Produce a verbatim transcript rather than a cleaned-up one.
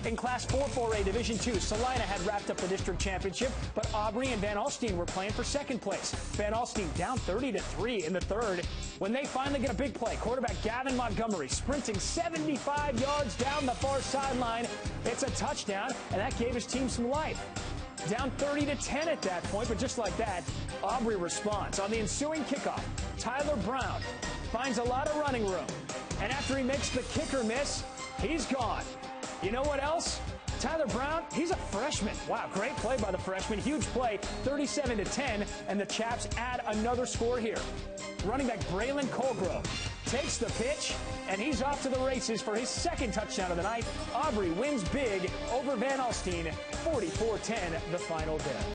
In Class four four A Division two, Celina had wrapped up the district championship, but Aubrey and Van Alstyne were playing for second place. Van Alstyne down thirty to three in the third when they finally get a big play. Quarterback GAVIN Montgomery sprinting seventy-five yards down the far sideline. It's a touchdown, and that gave his team some life. Down thirty to ten at that point, but just like that, Aubrey responds. On the ensuing kickoff, Tyler Brown finds a lot of running room, and after he makes the kicker miss, he's gone. You know what else? Tyler Brown, he's a freshman. Wow, great play by the freshman. Huge play, thirty-seven to ten, and the Chaps add another score here. Running back BRAYLON Colgrove takes the pitch, and he's off to the races for his second touchdown of the night. Aubrey wins big over Van Alstyne, forty-four ten, the final day.